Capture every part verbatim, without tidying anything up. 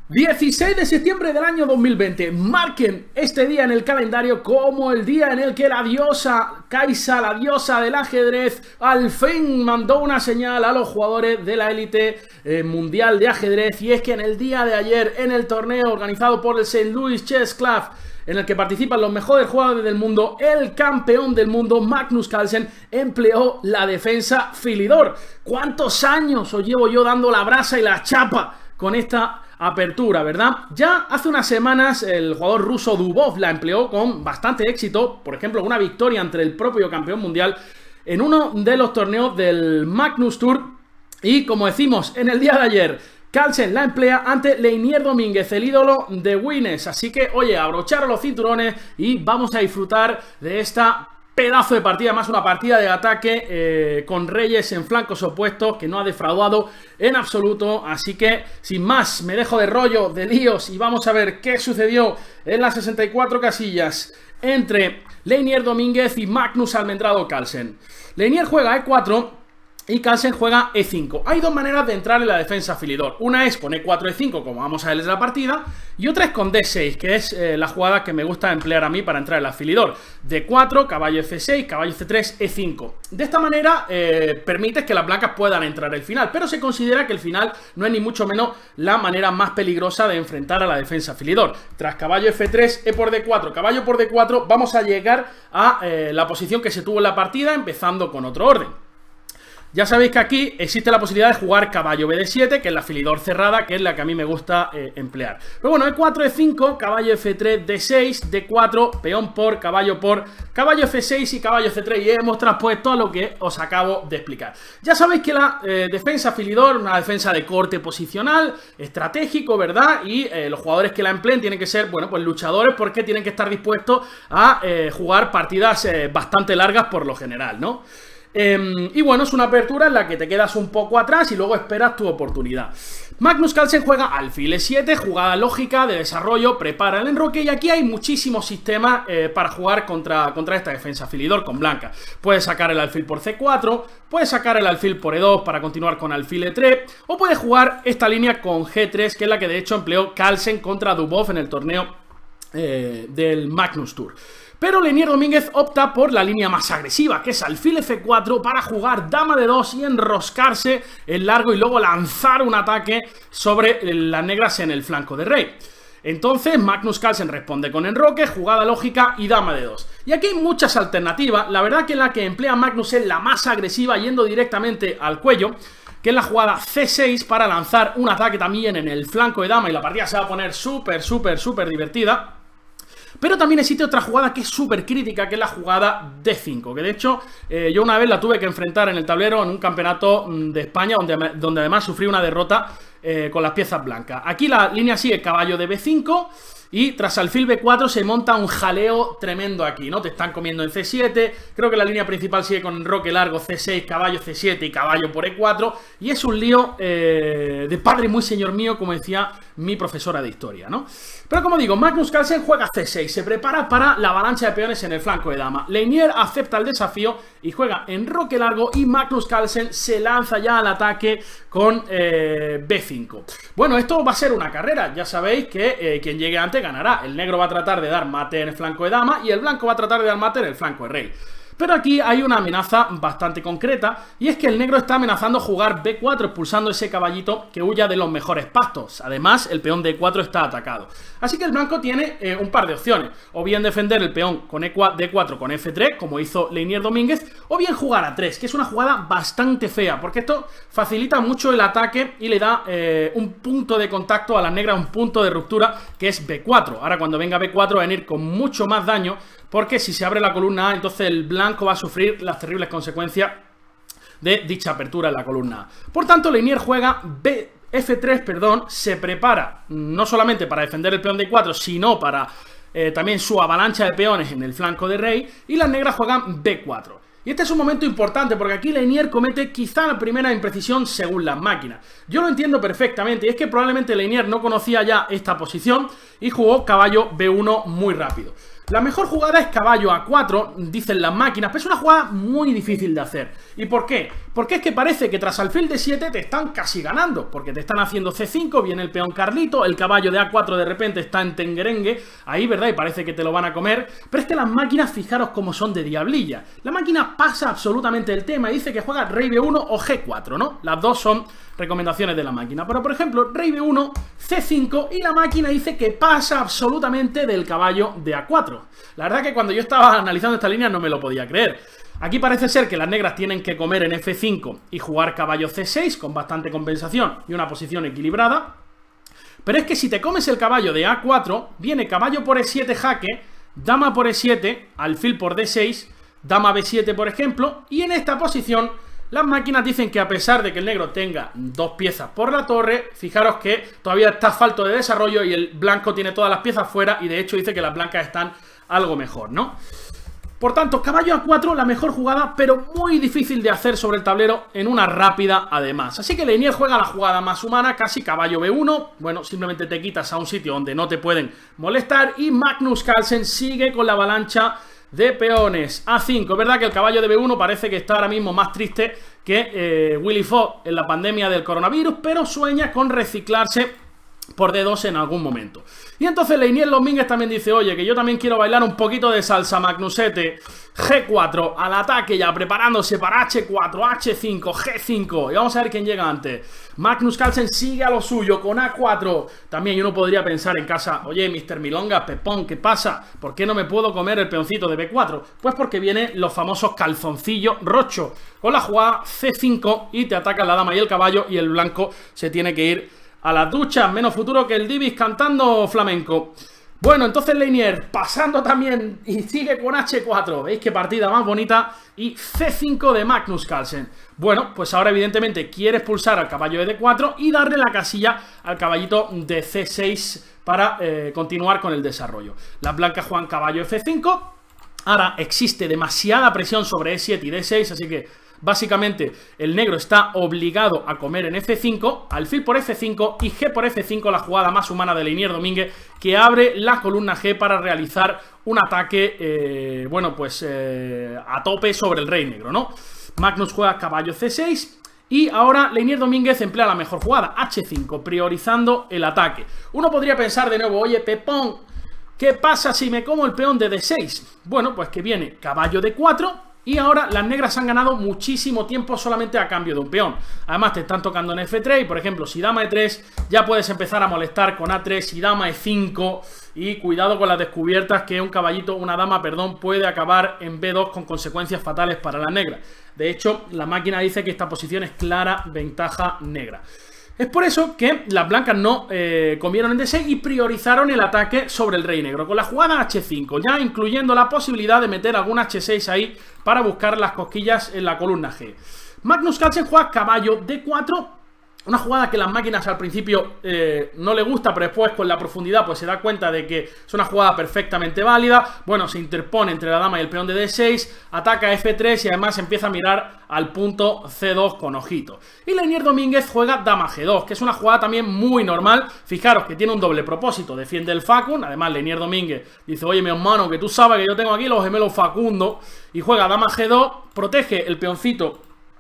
dieciséis de septiembre del año dos mil veinte. Marquen este día en el calendario como el día en el que la diosa Kaisa, la diosa del ajedrez, al fin mandó una señal a los jugadores de la élite eh, mundial de ajedrez. Y es que en el día de ayer, en el torneo organizado por el Saint Louis Chess Club, en el que participan los mejores jugadores del mundo, el campeón del mundo, Magnus Carlsen, empleó la defensa Philidor. ¿Cuántos años os llevo yo dando la brasa y la chapa con esta apertura, verdad? Ya hace unas semanas el jugador ruso Dubov la empleó con bastante éxito, por ejemplo, una victoria ante el propio campeón mundial en uno de los torneos del Magnus Tour. Y como decimos, en el día de ayer, Carlsen la emplea ante Leinier Domínguez, el ídolo de Winnes. Así que, oye, abrocharos los cinturones y vamos a disfrutar de esta pedazo de partida, más una partida de ataque eh, con reyes en flancos opuestos que no ha defraudado en absoluto. Así que, sin más, me dejo de rollo, de líos y vamos a ver qué sucedió en las sesenta y cuatro casillas entre Leinier Domínguez y Magnus Almendrado Carlsen. Leinier juega e cuatro y Carlsen juega e cinco. Hay dos maneras de entrar en la defensa Philidor. Una es con e cuatro e cinco, como vamos a ver en la partida, y otra es con de seis, que es eh, la jugada que me gusta emplear a mí para entrar en la Philidor. de cuatro, caballo efe seis, caballo ce tres, e cinco. De esta manera eh, permites que las blancas puedan entrar al final, pero se considera que el final no es ni mucho menos la manera más peligrosa de enfrentar a la defensa Philidor. Tras caballo efe tres, e por de cuatro, caballo por de cuatro, vamos a llegar a eh, la posición que se tuvo en la partida, empezando con otro orden. Ya sabéis que aquí existe la posibilidad de jugar caballo be de siete, que es la Philidor cerrada, que es la que a mí me gusta eh, emplear. Pero bueno, e cuatro, e cinco, caballo efe tres, de seis, de cuatro, peón por, caballo por, caballo efe seis y caballo ce tres. Y hemos traspuesto a lo que os acabo de explicar. Ya sabéis que la eh, defensa Philidor, una defensa de corte posicional, estratégico, ¿verdad? Y eh, los jugadores que la empleen tienen que ser, bueno, pues luchadores, porque tienen que estar dispuestos a eh, jugar partidas eh, bastante largas por lo general, ¿no? Eh, y bueno, es una apertura en la que te quedas un poco atrás y luego esperas tu oportunidad. Magnus Carlsen juega alfil e siete, jugada lógica de desarrollo, prepara el enroque, y aquí hay muchísimos sistemas eh, para jugar contra, contra esta defensa Philidor con blanca. Puedes sacar el alfil por ce cuatro, puedes sacar el alfil por e dos para continuar con alfil e tres, o puedes jugar esta línea con ge tres, que es la que de hecho empleó Carlsen contra Dubov en el torneo eh, del Magnus Tour. Pero Leinier Domínguez opta por la línea más agresiva, que es alfil efe cuatro, para jugar dama de dos y enroscarse en largo y luego lanzar un ataque sobre las negras en el flanco de rey. Entonces Magnus Carlsen responde con enroque, jugada lógica y dama de dos. Y aquí hay muchas alternativas. La verdad que la que emplea Magnus es la más agresiva, yendo directamente al cuello, que es la jugada ce seis, para lanzar un ataque también en el flanco de dama, y la partida se va a poner súper, súper, súper divertida. Pero también existe otra jugada que es súper crítica, que es la jugada de cinco, que de hecho eh, yo una vez la tuve que enfrentar en el tablero en un campeonato de España, donde, donde además sufrí una derrota eh, con las piezas blancas. Aquí la línea sigue caballo de be cinco, y tras alfil be cuatro se monta un jaleo tremendo aquí, ¿no? Te están comiendo en ce siete, creo que la línea principal sigue con enroque largo, ce seis, caballo ce siete y caballo por e cuatro, y es un lío eh, de padre muy señor mío, como decía mi profesora de historia, ¿no? Pero como digo, Magnus Carlsen juega ce seis, se prepara para la avalancha de peones en el flanco de dama. Leinier acepta el desafío y juega enroque largo, y Magnus Carlsen se lanza ya al ataque con eh, be cinco. Bueno, esto va a ser una carrera, ya sabéis que eh, quien llegue antes ganará. El negro va a tratar de dar mate en el flanco de dama y el blanco va a tratar de dar mate en el flanco de rey. Pero aquí hay una amenaza bastante concreta, y es que el negro está amenazando jugar be cuatro, expulsando ese caballito que huya de los mejores pastos. Además, el peón de e cuatro está atacado. Así que el blanco tiene eh, un par de opciones: o bien defender el peón con de cuatro con efe tres, como hizo Leinier Domínguez, o bien jugar a tres, que es una jugada bastante fea, porque esto facilita mucho el ataque y le da eh, un punto de contacto a las negras, un punto de ruptura, que es be cuatro. Ahora cuando venga be cuatro va a venir con mucho más daño, porque si se abre la columna A, entonces el blanco va a sufrir las terribles consecuencias de dicha apertura en la columna A. Por tanto, Leinier juega B, efe tres, perdón, se prepara no solamente para defender el peón de cuatro, sino para eh, también su avalancha de peones en el flanco de rey, y las negras juegan be cuatro. Y este es un momento importante, porque aquí Leinier comete quizá la primera imprecisión según las máquinas. Yo lo entiendo perfectamente, y es que probablemente Leinier no conocía ya esta posición y jugó caballo be uno muy rápido. La mejor jugada es caballo a cuatro, dicen las máquinas, pero es una jugada muy difícil de hacer. ¿Y por qué? Porque es que parece que tras alfil de siete te están casi ganando, porque te están haciendo ce cinco, viene el peón Carlito, el caballo de a cuatro de repente está en tengerengue, ahí, ¿verdad? Y parece que te lo van a comer, pero es que las máquinas, fijaros cómo son de diablilla. La máquina pasa absolutamente el tema y dice que juega rey be uno o ge cuatro, ¿no? Las dos son recomendaciones de la máquina, pero por ejemplo, rey be uno, ce cinco y la máquina dice que pasa absolutamente del caballo de a cuatro. La verdad que cuando yo estaba analizando esta línea no me lo podía creer. Aquí parece ser que las negras tienen que comer en efe cinco y jugar caballo ce seis con bastante compensación y una posición equilibrada. Pero es que si te comes el caballo de a cuatro, viene caballo por e siete jaque, dama por e siete, alfil por de seis, dama be siete por ejemplo, y en esta posición las máquinas dicen que a pesar de que el negro tenga dos piezas por la torre, fijaros que todavía está falto de desarrollo y el blanco tiene todas las piezas fuera y de hecho dice que las blancas están algo mejor, ¿no? Por tanto, caballo a cuatro, la mejor jugada, pero muy difícil de hacer sobre el tablero en una rápida además. Así que Leinier juega la jugada más humana, casi caballo be uno, bueno, simplemente te quitas a un sitio donde no te pueden molestar y Magnus Carlsen sigue con la avalancha de peones. a cinco, es verdad que el caballo de be uno parece que está ahora mismo más triste que eh, Willy Fogg en la pandemia del coronavirus, pero sueña con reciclarse por de dos en algún momento. Y entonces Leinier Domínguez también dice, oye, que yo también quiero bailar un poquito de salsa Magnusete. ge cuatro, al ataque ya, preparándose para hache cuatro, hache cinco, ge cinco. Y vamos a ver quién llega antes. Magnus Carlsen sigue a lo suyo con a cuatro. También uno podría pensar en casa, oye, mister Milonga, Pepón, ¿qué pasa? ¿Por qué no me puedo comer el peoncito de be cuatro? Pues porque vienen los famosos calzoncillos rocho, con la jugada ce cinco y te atacan la dama y el caballo y el blanco se tiene que ir a las duchas, menos futuro que el Divis cantando flamenco. Bueno, entonces Leinier pasando también y sigue con hache cuatro. ¿Veis qué partida más bonita? Y ce cinco de Magnus Carlsen. Bueno, pues ahora evidentemente quiere expulsar al caballo de de cuatro y darle la casilla al caballito de ce seis para eh, continuar con el desarrollo. Las blancas juegan caballo efe cinco. Ahora existe demasiada presión sobre e siete y de seis, así que básicamente el negro está obligado a comer en efe cinco, alfil por efe cinco y ge por efe cinco, la jugada más humana de Leinier Domínguez, que abre la columna ge para realizar un ataque, eh, bueno, pues eh, a tope sobre el rey negro, ¿no? Magnus juega caballo ce seis y ahora Leinier Domínguez emplea la mejor jugada, hache cinco, priorizando el ataque. Uno podría pensar de nuevo, oye, Pepón, ¿qué pasa si me como el peón de de seis? Bueno, pues que viene caballo de cuatro. Y ahora las negras han ganado muchísimo tiempo solamente a cambio de un peón. Además te están tocando en efe tres y por ejemplo si dama e tres ya puedes empezar a molestar con a tres y dama e cinco. Y cuidado con las descubiertas que un caballito, una dama, perdón, puede acabar en be dos con consecuencias fatales para las negras. De hecho, la máquina dice que esta posición es clara ventaja negra. Es por eso que las blancas no eh, comieron en de seis y priorizaron el ataque sobre el rey negro con la jugada hache cinco, ya incluyendo la posibilidad de meter algún hache seis ahí para buscar las cosquillas en la columna ge. Magnus Carlsen juega caballo de cuatro, una jugada que las máquinas al principio eh, no le gusta, pero después con la profundidad pues se da cuenta de que es una jugada perfectamente válida. Bueno, se interpone entre la dama y el peón de de seis, ataca efe tres y además empieza a mirar al punto ce dos con ojito. Y Leinier Domínguez juega dama ge dos, que es una jugada también muy normal. Fijaros que tiene un doble propósito, defiende el Facund, además Leinier Domínguez dice, oye mi hermano, que tú sabes que yo tengo aquí los gemelos Facundo, y juega dama ge dos, protege el peoncito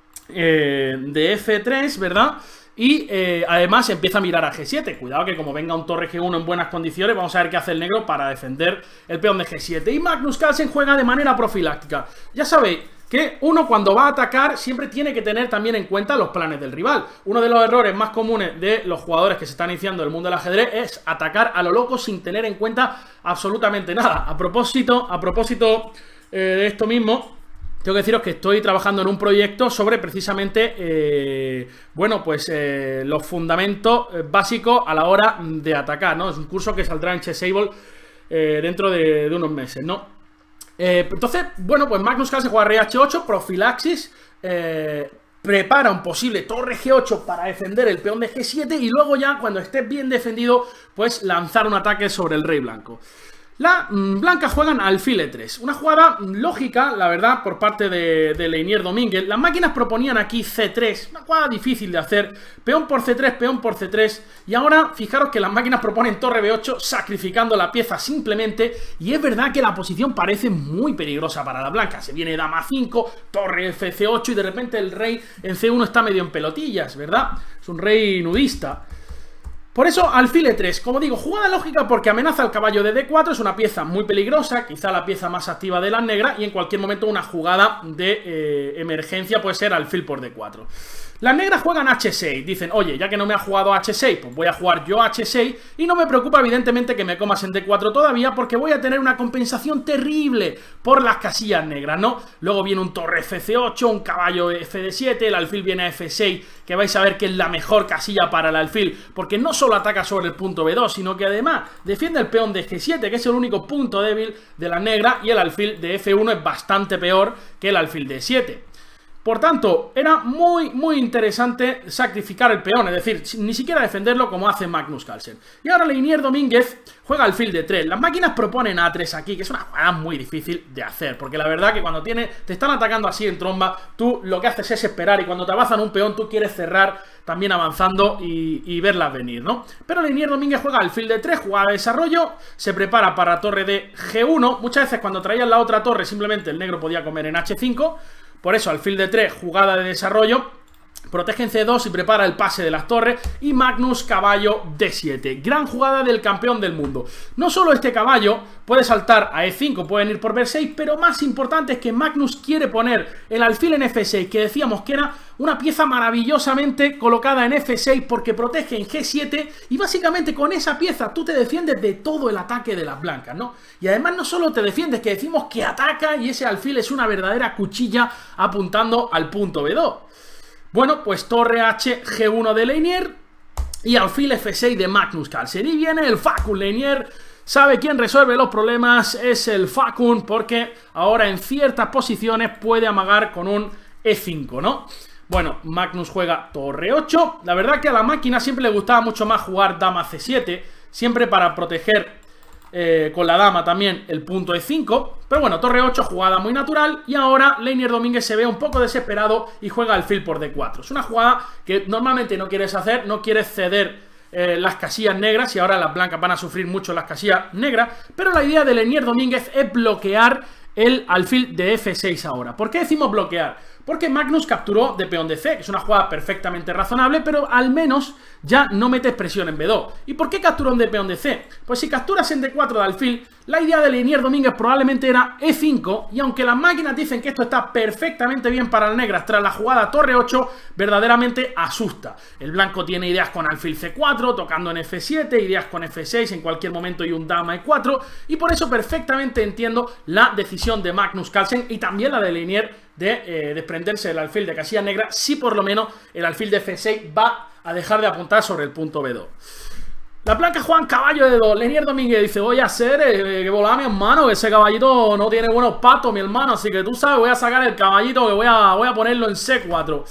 eh, de efe tres, ¿verdad? Y eh, además empieza a mirar a ge siete. Cuidado que como venga un torre ge uno en buenas condiciones, vamos a ver qué hace el negro para defender el peón de ge siete. Y Magnus Carlsen juega de manera profiláctica. Ya sabéis que uno cuando va a atacar siempre tiene que tener también en cuenta los planes del rival. Uno de los errores más comunes de los jugadores que se están iniciando en el mundo del ajedrez es atacar a lo loco sin tener en cuenta absolutamente nada. A propósito, a propósito eh, de esto mismo, tengo que deciros que estoy trabajando en un proyecto sobre precisamente, eh, bueno, pues eh, los fundamentos básicos a la hora de atacar, ¿no? Es un curso que saldrá en Chessable eh, dentro de, de unos meses, ¿no? Eh, entonces, bueno, pues Magnus Carlsen juega rey hache ocho, profilaxis, eh, prepara un posible torre ge ocho para defender el peón de ge siete y luego ya, cuando esté bien defendido, pues lanzar un ataque sobre el rey blanco. La mmm, blancas juegan alfil e tres, una jugada lógica, la verdad, por parte de, de Leinier Domínguez. Las máquinas proponían aquí ce tres, una jugada difícil de hacer, peón por ce tres, peón por ce tres, y ahora fijaros que las máquinas proponen torre be ocho, sacrificando la pieza simplemente, y es verdad que la posición parece muy peligrosa para la blanca. Se viene dama a cinco, torre efe ce ocho, y de repente el rey en ce uno está medio en pelotillas, ¿verdad? Es un rey nudista. Por eso, alfil e tres, como digo, jugada lógica porque amenaza al caballo de de cuatro, es una pieza muy peligrosa, quizá la pieza más activa de las negras, y en cualquier momento una jugada de eh, emergencia puede ser alfil por de cuatro. Las negras juegan hache seis, dicen, oye, ya que no me ha jugado hache seis, pues voy a jugar yo hache seis, y no me preocupa evidentemente que me comas en de cuatro todavía, porque voy a tener una compensación terrible por las casillas negras, ¿no? Luego viene un torre efe ce ocho, un caballo efe de siete, el alfil viene a efe seis, que vais a ver que es la mejor casilla para el alfil, porque no solo ataca sobre el punto be dos, sino que además defiende el peón de ge siete, que es el único punto débil de la negra, y el alfil de efe uno es bastante peor que el alfil de siete. Por tanto, era muy, muy interesante sacrificar el peón, es decir, ni siquiera defenderlo como hace Magnus Carlsen. Y ahora Leinier Domínguez juega alfil de tres. Las máquinas proponen a tres aquí, que es una jugada muy difícil de hacer, porque la verdad que cuando tiene, te están atacando así en tromba, tú lo que haces es esperar, y cuando te avanzan un peón tú quieres cerrar también avanzando y, y verlas venir, ¿no? Pero Leinier Domínguez juega alfil de tres, jugada de desarrollo, se prepara para torre de ge uno. Muchas veces cuando traían la otra torre simplemente el negro podía comer en hache cinco. Por eso, alfil de tres, jugada de desarrollo, protege en ce dos y prepara el pase de las torres, y Magnus caballo de siete. Gran jugada del campeón del mundo. No solo este caballo puede saltar a e cinco, pueden ir por be seis, pero más importante es que Magnus quiere poner el alfil en efe seis, que decíamos que era una pieza maravillosamente colocada en efe seis porque protege en ge siete, y básicamente con esa pieza tú te defiendes de todo el ataque de las blancas, ¿no? Y además no solo te defiendes, que decimos que ataca, y ese alfil es una verdadera cuchilla apuntando al punto be dos. Bueno, pues torre hache ge uno de Leinier y alfil efe seis de Magnus Carlsen. Y viene el Facun. Leinier sabe quién resuelve los problemas, es el Facun, porque ahora en ciertas posiciones puede amagar con un e cinco, ¿no? Bueno, Magnus juega torre ocho. La verdad que a la máquina siempre le gustaba mucho más jugar dama ce siete, siempre para proteger eh, con la dama también el punto e cinco. Pero bueno, torre ocho, jugada muy natural. Y ahora Leinier Domínguez se ve un poco desesperado y juega alfil por de cuatro. Es una jugada que normalmente no quieres hacer, no quieres ceder eh, las casillas negras, y ahora las blancas van a sufrir mucho las casillas negras. Pero la idea de Leinier Domínguez es bloquear el alfil de efe seis ahora. ¿Por qué decimos bloquear? Porque Magnus capturó de peón de ce, que es una jugada perfectamente razonable, pero al menos ya no metes presión en be dos. ¿Y por qué capturó de peón de ce? Pues si capturas en de cuatro de alfil, la idea de Leinier Domínguez probablemente era e cinco, y aunque las máquinas dicen que esto está perfectamente bien para las negras tras la jugada torre ocho, verdaderamente asusta. El blanco tiene ideas con alfil ce cuatro, tocando en efe siete, ideas con efe seis en cualquier momento y un dama e cuatro, y por eso perfectamente entiendo la decisión de Magnus Carlsen y también la de Leinier de eh, desprenderse del alfil de casilla negra, si por lo menos el alfil de efe seis va a dejar de apuntar sobre el punto be dos. La blanca juega caballo de dos. Leinier Domínguez dice, voy a hacer eh, que volar mi hermano, que ese caballito no tiene buenos patos, mi hermano, así que tú sabes, voy a sacar el caballito, que voy a, voy a ponerlo en ce cuatro.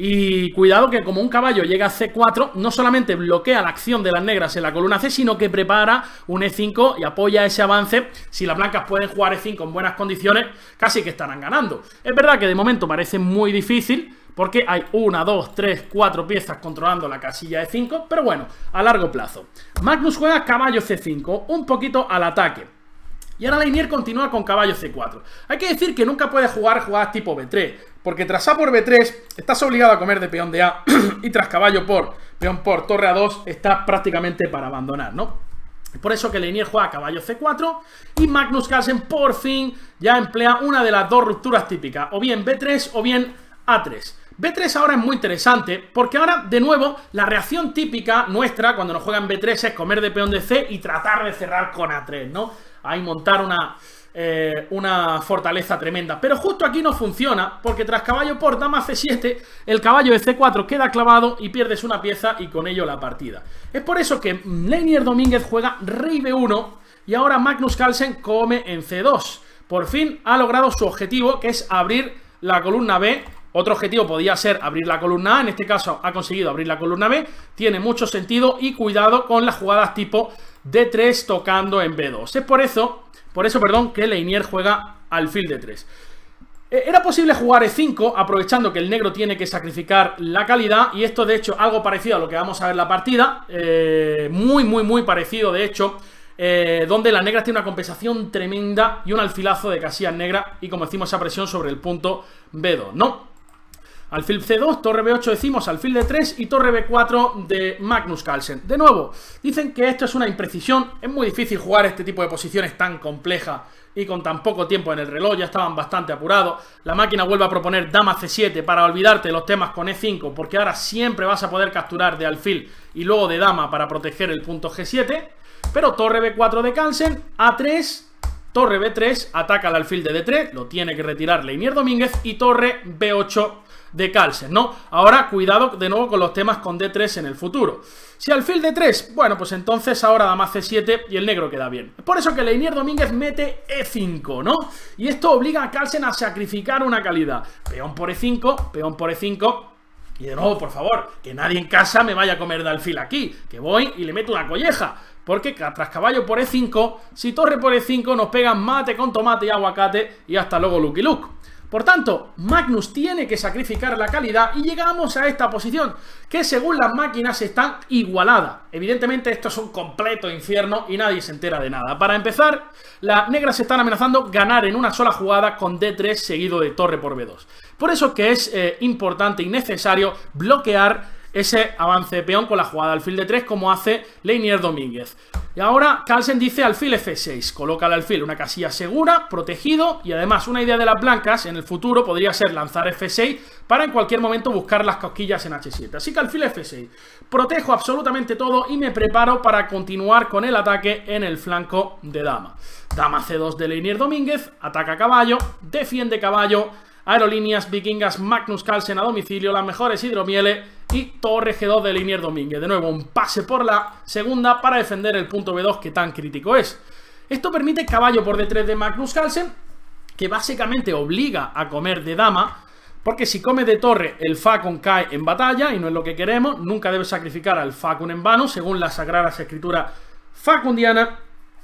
Y cuidado que como un caballo llega a ce cuatro, no solamente bloquea la acción de las negras en la columna ce, sino que prepara un e cinco y apoya ese avance. Si las blancas pueden jugar e cinco en buenas condiciones, casi que estarán ganando. Es verdad que de momento parece muy difícil, porque hay una, dos, tres, cuatro piezas controlando la casilla e cinco, pero bueno, a largo plazo. Magnus juega caballo ce cinco, un poquito al ataque. Y ahora Leinier continúa con caballo ce cuatro. Hay que decir que nunca puede jugar jugadas tipo be tres, porque tras a por be tres estás obligado a comer de peón de a, y tras caballo por, peón por, torre a dos, estás prácticamente para abandonar, ¿no? Por eso que Leinier juega caballo ce cuatro y Magnus Carlsen por fin ya emplea una de las dos rupturas típicas, o bien be tres o bien a tres. be tres ahora es muy interesante porque ahora, de nuevo, la reacción típica nuestra cuando nos juegan be tres es comer de peón de ce y tratar de cerrar con a tres, ¿no? Ahí montar una, eh, una fortaleza tremenda. Pero justo aquí no funciona porque tras caballo por dama ce siete, el caballo de ce cuatro queda clavado y pierdes una pieza y con ello la partida. Es por eso que Leinier Domínguez juega rey be uno y ahora Magnus Carlsen come en ce dos. Por fin ha logrado su objetivo, que es abrir la columna be. Otro objetivo podía ser abrir la columna A, en este caso ha conseguido abrir la columna B, tiene mucho sentido y cuidado con las jugadas tipo D tres tocando en B dos. Es por eso, por eso, perdón, que Leinier juega alfil D tres. Era posible jugar E cinco, aprovechando que el negro tiene que sacrificar la calidad, y esto de hecho algo parecido a lo que vamos a ver en la partida, eh, muy muy muy parecido de hecho, eh, donde las negras tienen una compensación tremenda y un alfilazo de casillas negras y como decimos esa presión sobre el punto B dos, ¿no? Alfil C dos, torre B ocho decimos, alfil D tres y torre B cuatro de Magnus Carlsen. De nuevo, dicen que esto es una imprecisión, es muy difícil jugar este tipo de posiciones tan complejas y con tan poco tiempo en el reloj, ya estaban bastante apurados. La máquina vuelve a proponer dama C siete para olvidarte los temas con E cinco, porque ahora siempre vas a poder capturar de alfil y luego de dama para proteger el punto G siete. Pero torre B cuatro de Carlsen, A tres, torre B tres, ataca al alfil de D tres, lo tiene que retirar Leinier Domínguez, y torre B ocho de Carlsen, ¿no? Ahora cuidado de nuevo con los temas con D tres en el futuro. Si alfil D tres, bueno, pues entonces ahora dama C siete y el negro queda bien. Por eso que Leinier Domínguez mete E cinco, ¿no? Y esto obliga a Carlsen a sacrificar una calidad. Peón por E cinco, peón por E cinco. Y de nuevo, por favor, que nadie en casa me vaya a comer de alfil aquí, que voy y le meto una colleja. Porque tras caballo por E cinco, si torre por E cinco nos pegan mate con tomate y aguacate y hasta luego Lucky Luke. Por tanto, Magnus tiene que sacrificar la calidad y llegamos a esta posición, que según las máquinas están igualadas. Evidentemente esto es un completo infierno y nadie se entera de nada. Para empezar, las negras están amenazando ganar en una sola jugada con D tres seguido de torre por B dos. Por eso que es eh, importante y necesario bloquear ese avance de peón con la jugada alfil D tres como hace Leinier Domínguez. Y ahora Carlsen dice alfil F seis, coloca el alfil una casilla segura, protegido, y además una idea de las blancas en el futuro podría ser lanzar F seis para en cualquier momento buscar las cosquillas en H siete. Así que alfil F seis, protejo absolutamente todo y me preparo para continuar con el ataque en el flanco de dama. Dama C dos de Leinier Domínguez, ataca caballo, defiende caballo, aerolíneas vikingas Magnus Carlsen a domicilio, las mejores hidromieles, y torre G dos de Leinier Domínguez. De nuevo un pase por la segunda para defender el punto B dos que tan crítico es. Esto permite caballo por D tres de Magnus Carlsen, que básicamente obliga a comer de dama, porque si come de torre el facun cae en batalla y no es lo que queremos. Nunca debe sacrificar al facun en vano según las sagradas escrituras facundiana.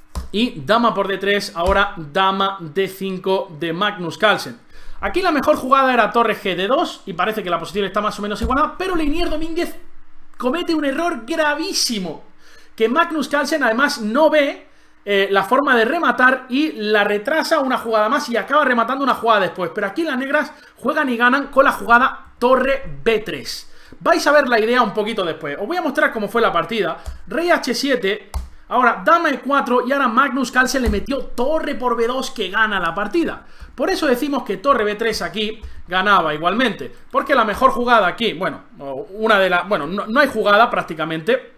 Y dama por D tres, ahora dama D cinco de Magnus Carlsen. Aquí la mejor jugada era torre G D dos y parece que la posición está más o menos igualada, pero Leinier Domínguez comete un error gravísimo, que Magnus Carlsen además no ve eh, la forma de rematar y la retrasa una jugada más y acaba rematando una jugada después. Pero aquí las negras juegan y ganan con la jugada torre B tres. Vais a ver la idea un poquito después. Os voy a mostrar cómo fue la partida. Rey H siete, ahora dama E cuatro y ahora Magnus Carlsen le metió torre por B dos que gana la partida. Por eso decimos que torre B tres aquí ganaba igualmente, porque la mejor jugada aquí, bueno, una de las, bueno, no, no hay jugada prácticamente,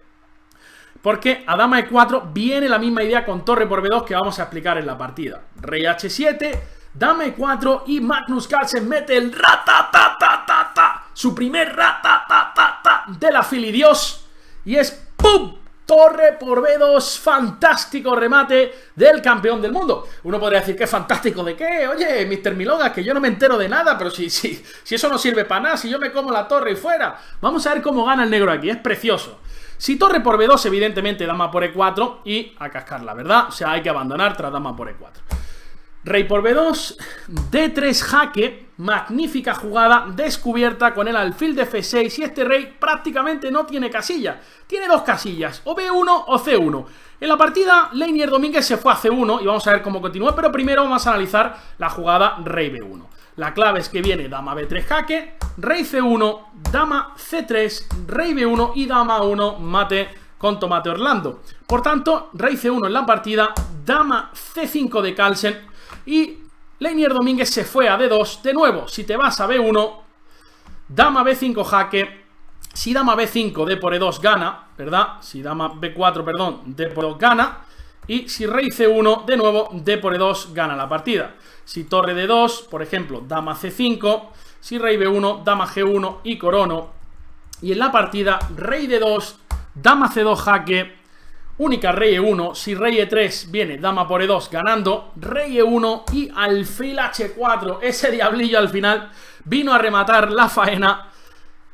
porque a dama E cuatro viene la misma idea con torre por B dos que vamos a explicar en la partida. Rey H siete, dama E cuatro y Magnus Carlsen mete el ratatatata, su primer ratatatata de la filidios, y es ¡pum! Torre por B dos, fantástico remate del campeón del mundo. Uno podría decir que fantástico de qué, oye, mister Milogas, que yo no me entero de nada, pero si, si, si eso no sirve para nada, si yo me como la torre y fuera. Vamos a ver cómo gana el negro aquí, es precioso. Si torre por B dos, evidentemente dama por E cuatro y a cascarla, ¿verdad? O sea, hay que abandonar tras dama por E cuatro. Rey por B dos, D tres jaque, magnífica jugada descubierta con el alfil de F seis y este rey prácticamente no tiene casilla, tiene dos casillas, o B uno o C uno. En la partida Leinier Domínguez se fue a C uno y vamos a ver cómo continúa, pero primero vamos a analizar la jugada rey B uno. La clave es que viene dama B tres jaque, rey C uno, dama C tres, rey B uno y dama uno mate con tomate Orlando. Por tanto, rey C uno en la partida, dama C cinco de Carlsen y Leinier Domínguez se fue a D dos. De nuevo, si te vas a B uno, dama B cinco jaque, si dama B cinco, D por E dos gana, ¿verdad? Si dama B cuatro, perdón, D por E dos gana. Y si rey C uno, de nuevo, D por E dos gana la partida. Si torre D dos, por ejemplo, dama C cinco, si rey B uno, dama G uno y corono. Y en la partida, rey D dos, dama C dos jaque, única rey E uno, si rey E tres viene dama por E dos ganando, rey E uno y alfil H cuatro, ese diablillo al final vino a rematar la faena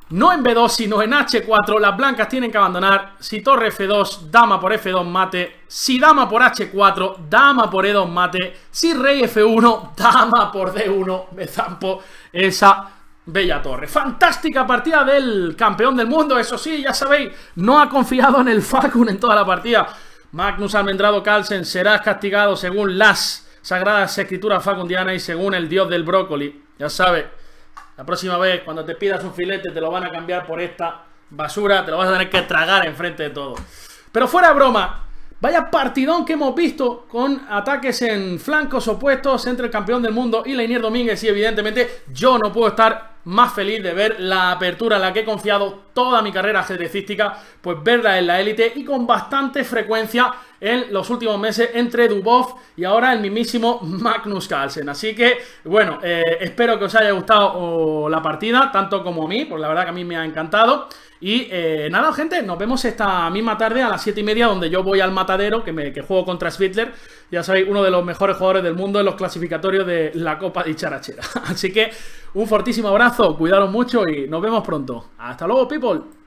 no en B dos, sino en H cuatro. Las blancas tienen que abandonar. Si torre F dos, dama por F dos mate. Si dama por H cuatro, dama por E dos mate. Si rey F uno, dama por D uno. Me zampo esa bella torre. Fantástica partida del campeón del mundo. Eso sí, ya sabéis, no ha confiado en el Facun en toda la partida. Magnus Almendrado Carlsen será castigado según las sagradas escrituras facundianas y según el dios del brócoli. Ya sabes, la próxima vez cuando te pidas un filete te lo van a cambiar por esta basura. Te lo vas a tener que tragar enfrente de todo. Pero fuera de broma, vaya partidón que hemos visto con ataques en flancos opuestos entre el campeón del mundo y Leinier Domínguez. Y evidentemente yo no puedo estar más feliz de ver la apertura en la que he confiado toda mi carrera ajedrecística, pues verla en la élite y con bastante frecuencia en los últimos meses entre Dubov y ahora el mismísimo Magnus Carlsen. Así que, bueno, eh, espero que os haya gustado oh, la partida, tanto como a mí, pues la verdad que a mí me ha encantado. Y eh, nada, gente, nos vemos esta misma tarde a las siete y media, donde yo voy al matadero, que, me, que juego contra Svitler. Ya sabéis, uno de los mejores jugadores del mundo en los clasificatorios de la Copa de Icharachera. Así que un fortísimo abrazo, cuidaros mucho y nos vemos pronto. Hasta luego, people.